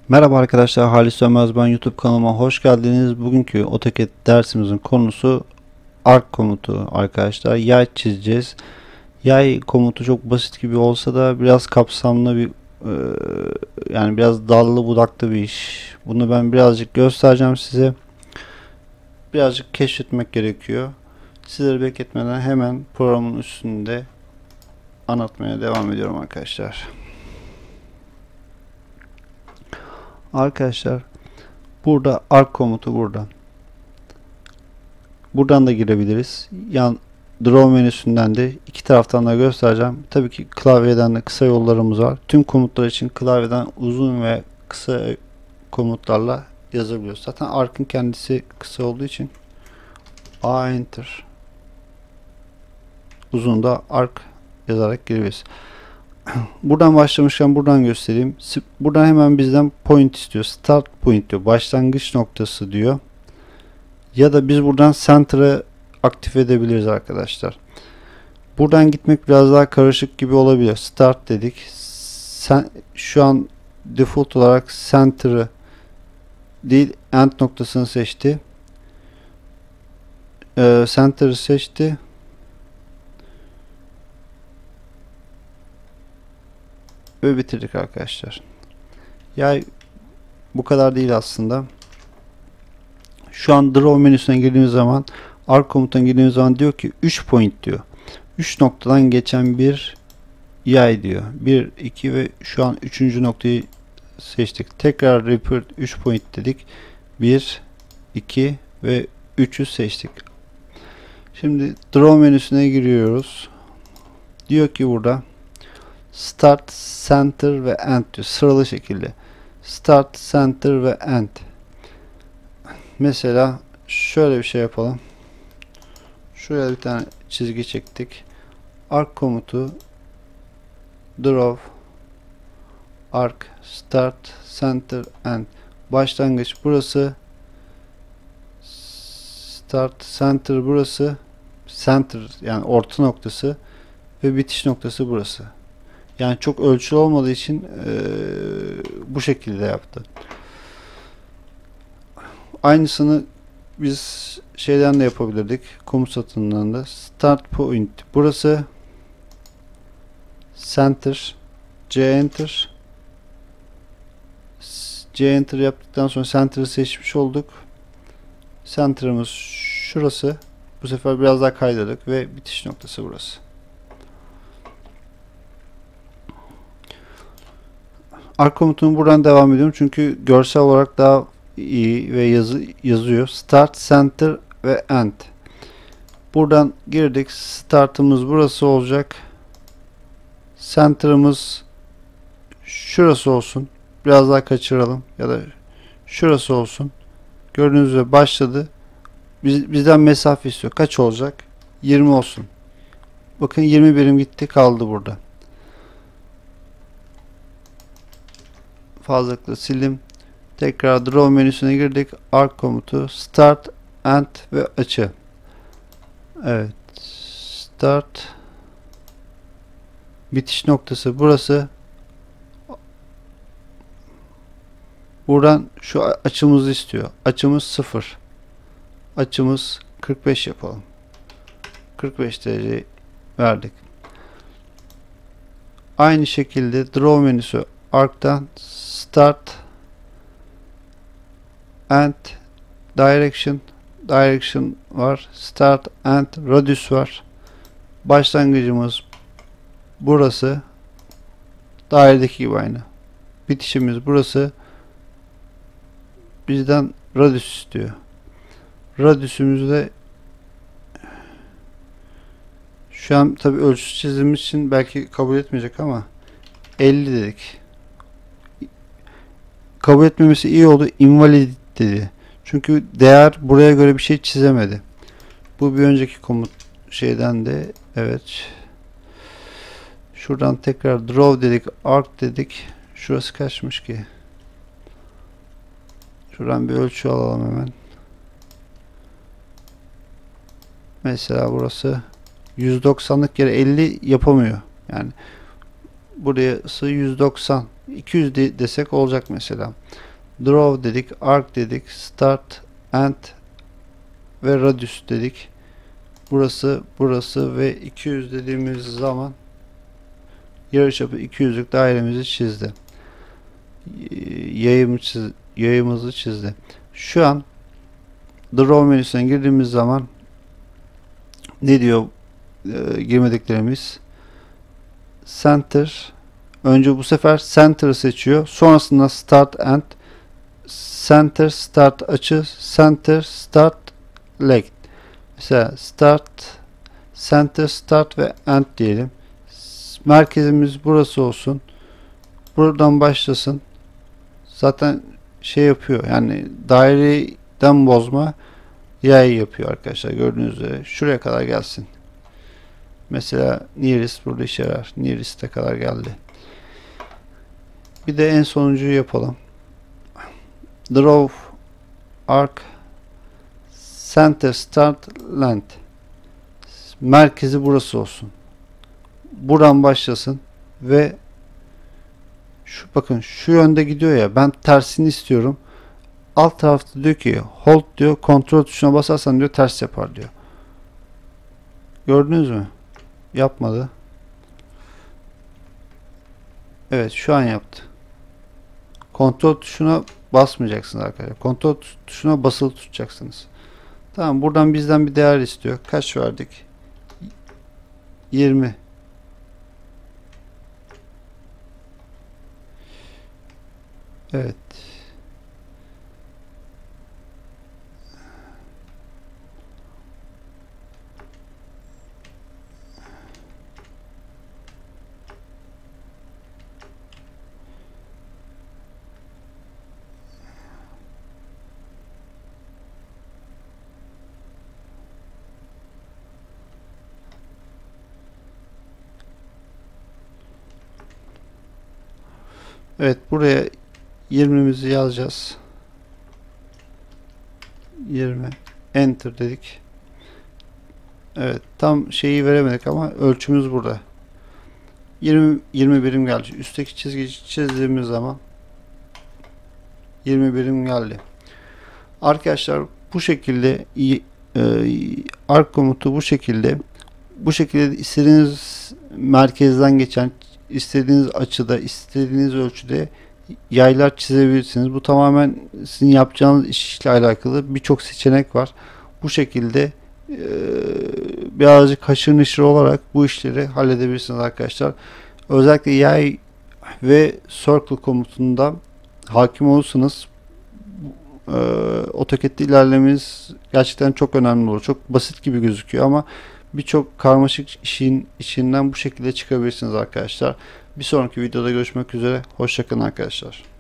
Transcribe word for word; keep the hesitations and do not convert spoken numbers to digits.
Merhaba arkadaşlar, Halis Sönmez ben. YouTube kanalıma hoş geldiniz. Bugünkü AutoCAD dersimizin konusu arc komutu arkadaşlar. Yay çizeceğiz. Yay komutu çok basit gibi olsa da biraz kapsamlı bir e, yani biraz dallı budaklı bir iş. Bunu ben birazcık göstereceğim size. Birazcık keşfetmek gerekiyor. Sizleri bekletmeden hemen programın üstünde anlatmaya devam ediyorum arkadaşlar. Arkadaşlar burada arc komutu burada. Buradan da girebiliriz. Yan draw menüsünden de iki taraftan da göstereceğim. Tabii ki klavyeden de kısa yollarımız var. Tüm komutlar için klavyeden uzun ve kısa komutlarla yazabiliyoruz. Zaten arc'ın kendisi kısa olduğu için A enter. Uzun da arc yazarak girebiliriz. Buradan başlamışken buradan göstereyim. Buradan hemen bizden point istiyor. Start point diyor. Başlangıç noktası diyor. Ya da biz buradan center'ı aktif edebiliriz arkadaşlar. Buradan gitmek biraz daha karışık gibi olabilir. Start dedik. Sen, şu an default olarak center'ı değil end noktasını seçti. Ee, center'ı seçti. Ve bitirdik arkadaşlar. Yay bu kadar değil aslında. Şu an draw menüsüne girdiğimiz zaman arc komutuna girdiğimiz zaman diyor ki üç point diyor. üç noktadan geçen bir yay diyor. bir, iki ve şu an üçüncü noktayı seçtik. Tekrar repeat üç point dedik. bir, iki ve üçü seçtik. Şimdi draw menüsüne giriyoruz. Diyor ki burada start, center ve end diyor. Sıralı şekilde. Start, center ve end. Mesela şöyle bir şey yapalım. Şuraya bir tane çizgi çektik. Arc komutu draw arc start center end. Başlangıç burası. Start center burası. Center yani orta noktası ve bitiş noktası burası. Yani çok ölçülü olmadığı için ee, bu şekilde yaptı. Aynısını biz şeyden de yapabilirdik. Komut satırından da. Start point. Burası center. C enter. C enter yaptıktan sonra center'ı seçmiş olduk. Center'ımız şurası. Bu sefer biraz daha kaydırdık ve bitiş noktası burası. Arc komutunu buradan devam ediyorum. Çünkü görsel olarak daha iyi ve yazı yazıyor. Start, center ve end. Buradan girdik. Startımız burası olacak. Center'ımız şurası olsun. Biraz daha kaçıralım. Ya da şurası olsun. Gördüğünüz üzere başladı. Biz, bizden mesafe istiyor. Kaç olacak? yirmi olsun. Bakın yirmi birim gitti kaldı burada. Fazlalıkla sildim. Tekrar draw menüsüne girdik. Arc komutu start, end ve açı. Evet. Start. Bitiş noktası burası. Buradan şu açımızı istiyor. Açımız sıfır. Açımız kırk beş yapalım. kırk beş derece verdik. Aynı şekilde draw menüsü arc'tan start, end, direction, direction var, start, end, radius var. Başlangıcımız burası. Dairedeki gibi aynı. Bitişimiz burası. Bizden radius istiyor. Radius'ümüzü de şu an tabi ölçüsü çizdiğimiz için belki kabul etmeyecek ama elli dedik. Kabul etmemesi iyi oldu. Invalid dedi. Çünkü değer buraya göre bir şey çizemedi. Bu bir önceki komut şeyden de evet. Şuradan tekrar draw dedik. Arc dedik. Şurası kaçmış ki? Şuradan bir ölçü alalım hemen. Mesela burası yüz doksanlık yere elli yapamıyor. Yani burası yüz doksan iki yüz de desek olacak mesela. Draw dedik, arc dedik, start, end ve radius dedik. Burası, burası ve iki yüz dediğimiz zaman yarıçapı iki yüzlük dairemizi çizdi. Yayımı çiz, yayımızı çizdi. Şu an Draw menüsüne girdiğimiz zaman ne diyor e, girmediklerimiz? Center. Önce bu sefer Center'ı seçiyor. Sonrasında Start End, Center Start açı, Center Start Length. Mesela Start, Center Start ve End diyelim. Merkezimiz burası olsun. Buradan başlasın. Zaten şey yapıyor. Yani daireden bozma yay yapıyor arkadaşlar. Gördüğünüz üzere. Şuraya kadar gelsin. Mesela nearest burada işe yarar. Nearest'e kadar geldi. Bir de en sonuncuyu yapalım. Draw arc center start length. Merkezi burası olsun. Buradan başlasın ve şu bakın şu yönde gidiyor ya, ben tersini istiyorum. Alt tarafta diyor ki hold diyor, kontrol tuşuna basarsan diyor ters yapar diyor. Gördünüz mü? Yapmadı. Evet, şu an yaptı. Kontrol tuşuna basmayacaksınız arkadaşlar. Kontrol tuşuna basılı tutacaksınız. Tamam, buradan bizden bir değer istiyor. Kaç verdik? yirmi. Evet. Evet, buraya yirmimizi yazacağız. yirmi. Enter dedik. Evet, tam şeyi veremedik ama ölçümüz burada. yirmi, yirmi birim geldi. Üstteki çizgiyi çizdiğimiz zaman yirmi birim geldi. Arkadaşlar bu şekilde e, arc komutu bu şekilde bu şekilde istediğiniz merkezden geçen, istediğiniz açıda, istediğiniz ölçüde yaylar çizebilirsiniz. Bu tamamen sizin yapacağınız işle alakalı, birçok seçenek var. Bu şekilde e, birazcık haşır neşir olarak bu işleri halledebilirsiniz arkadaşlar. Özellikle yay ve circle komutunda hakim olursanız e, AutoCAD'de ilerlemeniz gerçekten çok önemli olur. Çok basit gibi gözüküyor ama birçok karmaşık işin içinden bu şekilde çıkabilirsiniz arkadaşlar. Bir sonraki videoda görüşmek üzere. Hoşça kalın arkadaşlar.